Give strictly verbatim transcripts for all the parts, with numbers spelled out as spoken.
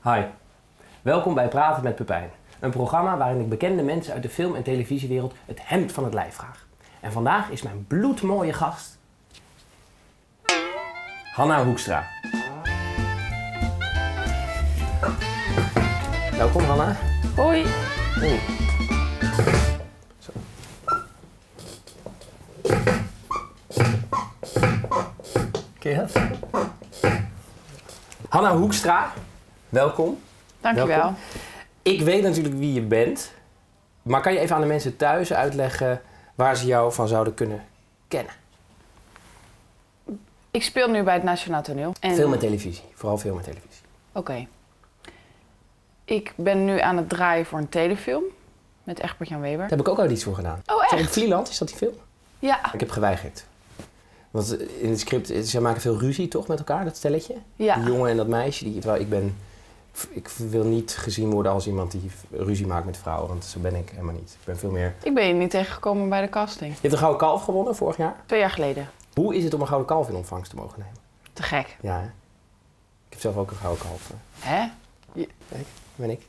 Hi, welkom bij Praten met Pepijn. Een programma waarin ik bekende mensen uit de film- en televisiewereld het hemd van het lijf vraag. En vandaag is mijn bloedmooie gast... Hanna Hoekstra. Welkom Hanna. Hoi. Hoi. Zo. Ken je dat? Hanna Hoekstra, welkom. Dankjewel. Welkom. Ik weet natuurlijk wie je bent, maar kan je even aan de mensen thuis uitleggen waar ze jou van zouden kunnen kennen? Ik speel nu bij het Nationaal Toneel. En... Film en televisie, vooral film en televisie. Oké. Okay. Ik ben nu aan het draaien voor een telefilm met Egbert-Jan Weber. Daar heb ik ook al iets voor gedaan. Oh, echt? In Vlieland, is dat die film? Ja. Ik heb geweigerd. Want in het script, ze maken veel ruzie toch met elkaar, dat stelletje? Ja. Die jongen en dat meisje. Die, terwijl ik ben... Ik wil niet gezien worden als iemand die ruzie maakt met vrouwen, want zo ben ik helemaal niet. Ik ben veel meer... Ik ben je niet tegengekomen bij de casting. Je hebt een Gouden Kalf gewonnen vorig jaar? Twee jaar geleden. Hoe is het om een Gouden Kalf in ontvangst te mogen nemen? Te gek. Ja, hè? Ik heb zelf ook een Gouden Kalf. Hè? Je... Kijk, ben ik.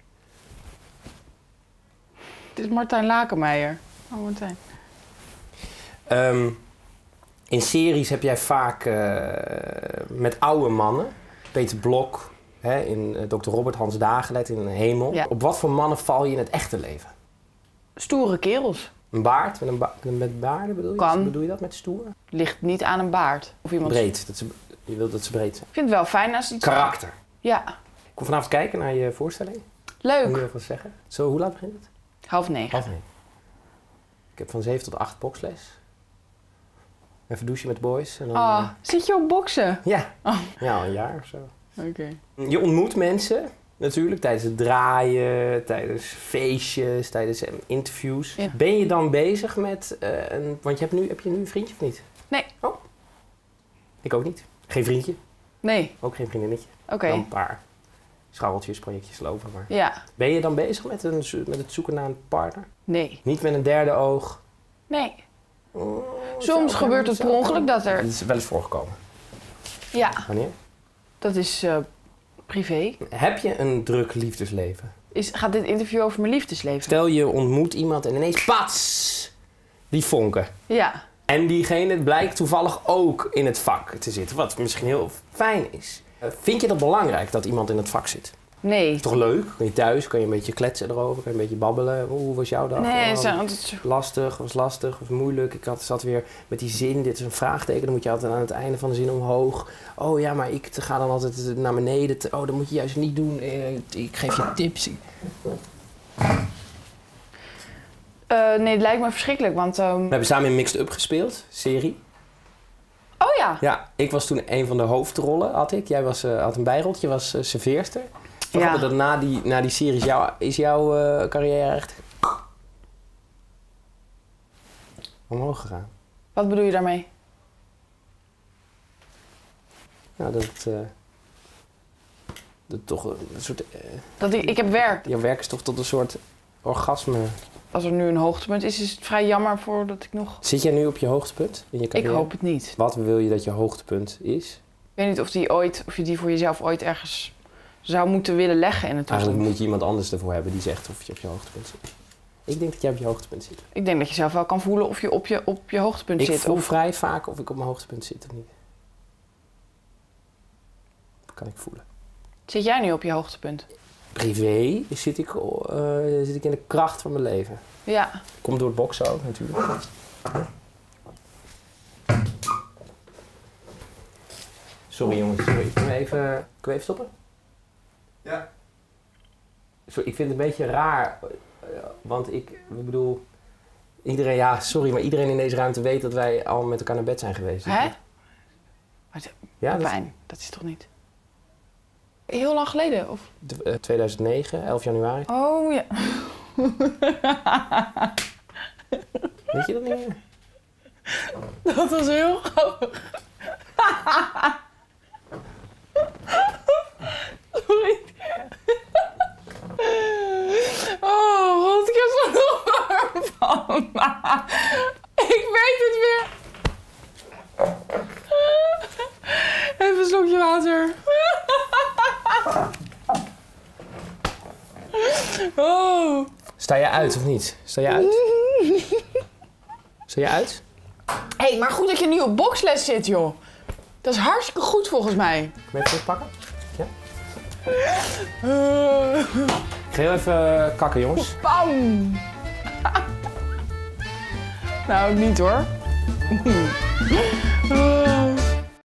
Het is Martijn Lakenmeijer. Oh, Martijn. Um, in series heb jij vaak uh, met oude mannen, Peter Blok, hè, in uh, dokter Robert, Hans Dagelet in Hemel. Ja. Op wat voor mannen val je in het echte leven? Stoere kerels. Een baard? Met, een ba met baarden bedoel je? Kan. Bedoel je dat met stoer? Ligt niet aan een baard. Of iemand... Breed. Dat ze, je wilt dat ze breed zijn. Ik vind het wel fijn als iets... Karakter. Ja. Ik kom vanavond kijken naar je voorstelling. Leuk. Moet je even wat zeggen? Zo, hoe laat begint het? Half negen. Half negen. Ik heb van zeven tot acht boksles. Even douchen met de boys. En dan, Oh, uh... zit je op boksen? Ja. Oh. Ja, al een jaar of zo. Oké. Okay. Je ontmoet mensen natuurlijk tijdens het draaien, tijdens feestjes, tijdens interviews. Ja. Ben je dan bezig met uh, een... Want je hebt nu, heb je nu een vriendje of niet? Nee. Oh. Ik ook niet. Geen vriendje. Nee. Ook geen vriendinnetje. Oké. Okay. Dan een paar scharreltjes, projectjes lopen. Maar... Ja. Ben je dan bezig met, een, met het zoeken naar een partner? Nee. Niet met een derde oog? Nee. Oh, Soms gebeurt het per ongeluk dat er... Dat is wel eens voorgekomen. Ja. Wanneer? Dat is uh, privé. Heb je een druk liefdesleven? Is, gaat dit interview over mijn liefdesleven? Stel je ontmoet iemand en ineens pats! Die vonken. Ja. En diegene blijkt toevallig ook in het vak te zitten, wat misschien heel fijn is. Vind je dat belangrijk dat iemand in het vak zit? Nee. Is toch leuk? Kan je thuis, kan je een beetje kletsen erover, kan je een beetje babbelen. Hoe was jouw dag? Nee, oh, zo, is... Lastig, was lastig, was moeilijk. Ik had, zat weer met die zin, dit is een vraagteken, dan moet je altijd aan het einde van de zin omhoog. Oh ja, maar ik ga dan altijd naar beneden. Oh, dat moet je juist niet doen. Ik geef je tips. Uh, nee, het lijkt me verschrikkelijk, want... Um... We hebben samen in Mixed Up gespeeld, serie. Oh ja? Ja, ik was toen een van de hoofdrollen, had ik. Jij was, uh, had een bijroltje, je was uh, serveerster. Ja. Dat na die, na die serie is, jou, is jouw uh, carrière echt omhoog gegaan. Wat bedoel je daarmee? Nou, dat het uh, dat toch een soort... Uh, dat ik, ik heb werk. Jouw werk is toch tot een soort orgasme. Als er nu een hoogtepunt is, is het vrij jammer voor dat ik nog... Zit jij nu op je hoogtepunt in je carrière? Ik hoop het niet. Wat wil je dat je hoogtepunt is? Ik weet niet of, die ooit, of je die voor jezelf ooit ergens zou moeten willen leggen in het toestand. Eigenlijk moet je iemand anders ervoor hebben die zegt of je op je hoogtepunt zit. Ik denk dat jij op je hoogtepunt zit. Ik denk dat je zelf wel kan voelen of je op je, op je hoogtepunt ik zit. Ik voel of... vrij vaak of ik op mijn hoogtepunt zit of niet. Dat kan ik voelen. Zit jij nu op je hoogtepunt? Privé zit ik, uh, zit ik in de kracht van mijn leven. Ja. Komt door het boksen ook natuurlijk. Sorry jongens, sorry. Kunnen we even, kunnen we even stoppen? Ja. Sorry, ik vind het een beetje raar, want ik, ik bedoel, iedereen, ja sorry, maar iedereen in deze ruimte weet dat wij al met elkaar naar bed zijn geweest. Hè? Wat, ja, pijn, dat... dat is toch niet? Heel lang geleden? Of? De, uh, tweeduizend negen, elf januari. Oh ja. Weet je dat niet meer? Dat was heel grappig. Sorry. Oh, god, ik heb zo nog warm van. Ik weet het weer. Even een slokje water. Oh. Sta je uit of niet? Sta je uit? Sta je uit? Hé, hey, maar goed dat je nu op boksles zit, joh. Dat is hartstikke goed volgens mij. Kun je even pakken? Ja? Uh. Ik ga heel even uh, kakken, jongens. Bam! Nou, niet hoor. Uh.